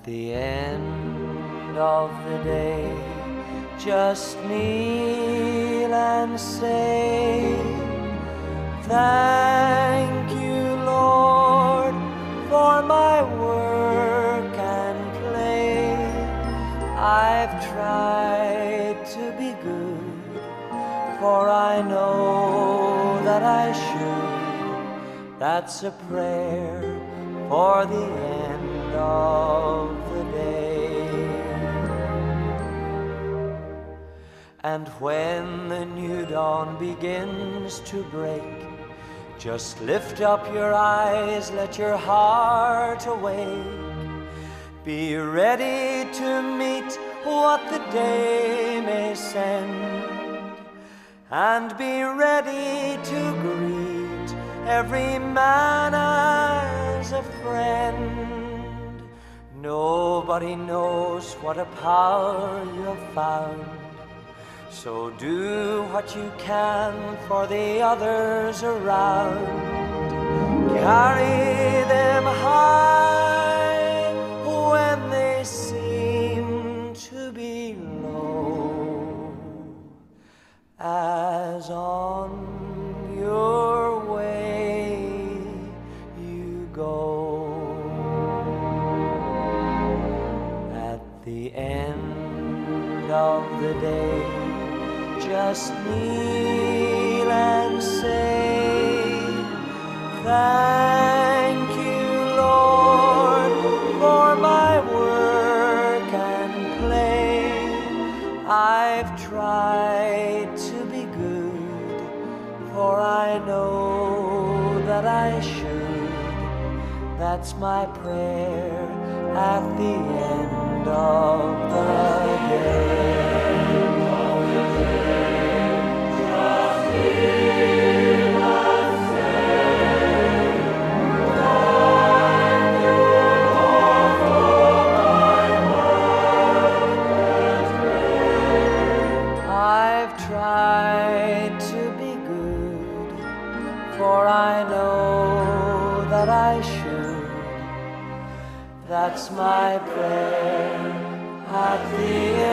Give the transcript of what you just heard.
the end of the day, just kneel and say, thank you, Lord, for my work and play. I've tried to be good, for I know that I should. That's a prayer for the end of the day. And when the new dawn begins to break, just lift up your eyes, let your heart awake. Be ready to meet what the day may send, and be ready to greet every man as a friend. Nobody knows what a power you've found, so do what you can for the others around. Carry them high when they seem to be low, as on your way you go. At the end of the day, just kneel and say, thank you, Lord, for my work and play. I've tried to be good, for I know that I should. That's my prayer at the end of the day. For I know that I should. That's my prayer at the end.